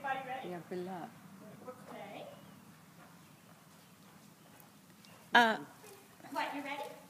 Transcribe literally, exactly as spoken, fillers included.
Everybody ready? Yeah, good luck. Okay. Uh, What, you ready?